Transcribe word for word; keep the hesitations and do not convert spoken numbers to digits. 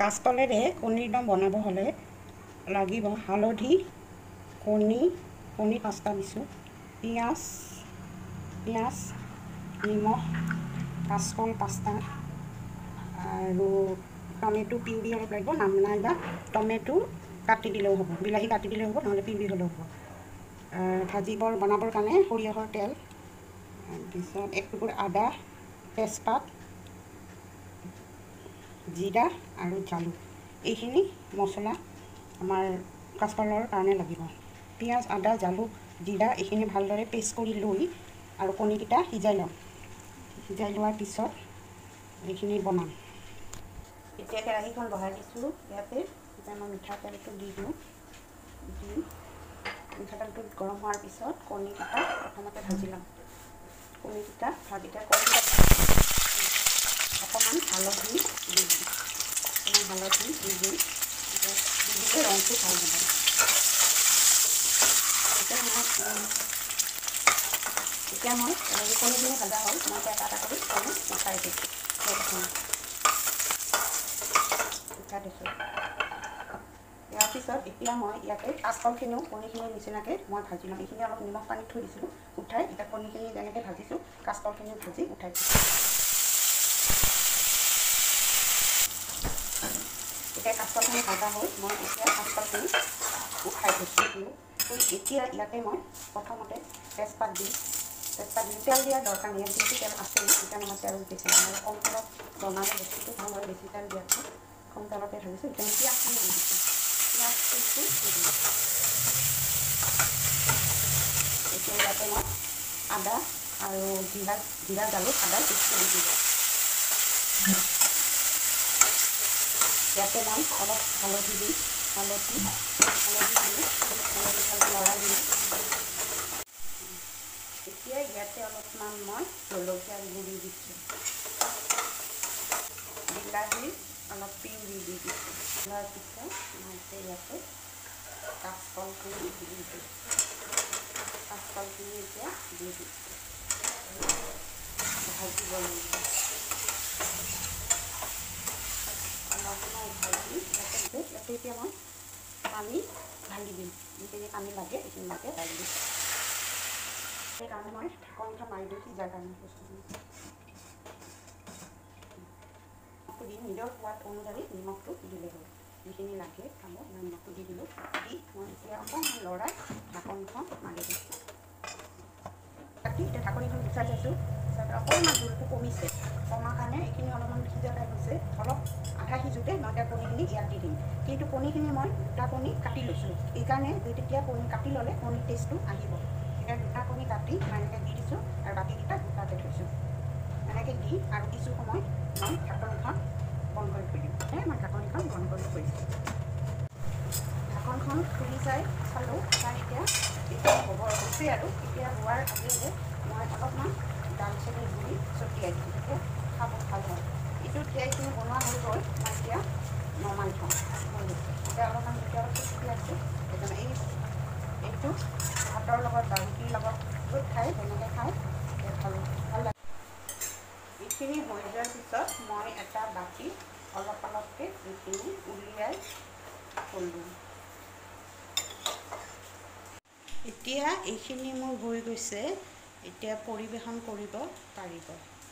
কাচকলেৰে কণীৰ দম বনাব হ'লে লাগিব হালধি, কণী, কণী পাঁচটা দিছোঁ, পিঁয়াজ পিঁয়াজ নিমখ, কাচকল পাঁচটা আৰু টমেটো পিউৰি অলপ লাগিব, নাম নাইবা টমেটো কাটি দিলেও হ'ব, বিলাহী কাটি দিলেও হ'ব, নহ'লে পিউৰি হ'লেও হ'ব। ভাজিবৰ বনাবৰ কাৰণে সৰিয়হৰ তেল, তাৰপিছত এক টুকুৰ আদা, তেজপাত, জিৰা আৰু জালুক, এইখিনি মছলা আমাৰ কাচকলৰ কাৰণে লাগিব। পিঁয়াজ, আদা, জালুক, জিৰা এইখিনি ভালদৰে পেষ্ট কৰি লৈ আৰু কণীকেইটা সিজাই ল'ম। সিজাই লোৱাৰ পিছত এইখিনি বনাম। এতিয়া কেৰাহীখন বহাই দিছোঁ, ইয়াতে এতিয়া মই মিঠাতেলটো দি দিওঁ। দি মিঠাতেলটো গৰম হোৱাৰ পিছত কণীকেইটা প্ৰথমতে ভাজি ল'ম। কণীকেইটা ভাজিতে কণীকেইটা অকণমান হালধি দি দিম। অকণমান হালধি দি দিম, দি দিলে ৰংটো ভাল হ'ব। এতিয়া মই এতিয়া মই কণীখিনি ভাজা হ'ল, মই এটা এটা কৰি কণী উঠাই দিছোঁ। উঠাই দিছোঁ। ইয়াৰ পিছত এতিয়া মই ইয়াতে কাচকলখিনিও কণীখিনিৰ নিচিনাকৈ মই ভাজি ল'ম। এইখিনি অলপ নিমখ পানীত থৈ দিছিলোঁ উঠাই, এতিয়া কণীখিনি যেনেকৈ ভাজিছোঁ কাচকলখিনিও ভাজি উঠাই দিছোঁ। এতিয়া কাচকলখিনি ভাজা হ'ল, মই এতিয়া কাচকলখিনি উঠাই দিছোঁ। এতিয়া ইয়াতে মই প্ৰথমতে তেজপাত দিম। তেজপাত দি তেল দিয়াৰ দৰকাৰ নাই, যিহেতু তেল আছে সেইকাৰণে মই তেল বেছি দিম। আৰু কম তেলত বনালে বস্তুটো ভাল হয়, বেছি তেল দিয়াতকৈ কম তেলতে ভাজিছোঁ। এতিয়া মই পিঁয়াজখিনি দি দিছোঁ। পিঁয়াজ পেষ্টটো দি দিম। এতিয়া ইয়াতে মই আদা আৰু জিৰা জিৰা জালুক আদা পেষ্টটো দি দিলোঁ। ইয়াতে মই অলপ হালধি দিম, হালধি হালধি দিলোঁ, হালধি হালধি লৰাই দিলোঁ। এতিয়া ইয়াতে অলপমান মই জলকীয়া গুড়ি দিছোঁ। বিলাহী অলপ পিউৰি দি দিছোঁ। দিয়াৰ পিছত মই ইয়াতে কাচকলখিনি দি দিছোঁ। কাচকলখিনি এতিয়া দি দিছোঁ। ভাজিব লাগিব। অলপমান ভাজি ইয়াতে ইয়াতে এতিয়া মই পানী ঢালি দিম। যিখিনি পানী লাগে সেইখিনি লাগে ঢালি দিম। সেইকাৰণে মই ঢাকনখন মাৰি দিওঁ সিজাৰ কাৰণে বস্তুখিনি। দি নিজৰ সোৱাদ অনুযায়ী নিমখটো দিলে হ'ল। যিখিনি লাগে খাব মই নিমখটো দি দিলোঁ। দি মই এতিয়া অকণমান লৰাই ঢাকনখন মাৰি দিওঁ। কাটি এতিয়া ঢাকনিখন গুচাই থৈছোঁ। অকণমান জোলটো কমিছে, কমাৰ কাৰণে এইখিনি অলপমান সিজা টাইপ হৈছে। অলপ আধা সিজোতে মই এতিয়া কণীখিনি ইয়াত দি দিম। কিন্তু কণীখিনি মই দুটা কণী কাটি লৈছোঁ, এইকাৰণে তেতিয়া কণী কাটি ল'লে কণীৰ টেষ্টটো আহিব। এতিয়া দুটা কণী কাটি মই এনেকৈ দি দিছোঁ আৰু বাকীকেইটা গোটাকৈ থৈছোঁ। এনেকৈ দি আৰু কিছু সময় মই ঢাকনিখন বন্ধ কৰি থৈ দিম। এই মই ঢাকনিখন বন্ধ কৰি থৈ দিম। ঢাকনখন খুলি চাই চালোঁ, চাই এতিয়া এতিয়া হ'ব হৈছে আৰু এতিয়া হোৱাৰ আগেয়ে মই অলপমান দালচেনি গুড়ি ছটিয়াই দিছোঁ, তেতিয়া খাব ভাল হয়। এইটো এতিয়া এইখিনি বনোৱা হৈ গ'ল, মই এতিয়া নমাই থওঁ। এতিয়া অলপমান যেতিয়া অলপ ছটিয়াই আছোঁ, সেইকাৰণে এই এইটো ভাতৰ লগত বা ৰুটিৰ লগত য'ত খাই যেনেকৈ খাই ভাল ভাল লাগে। এইখিনি হৈ যোৱাৰ পিছত মই এটা বাতি অলপ অলপকৈ এইখিনি উলিয়াই থলোঁ। এতিয়া এইখিনি মোৰ হৈ গৈছে, এতিয়া পৰিৱেশন কৰিব পাৰিব।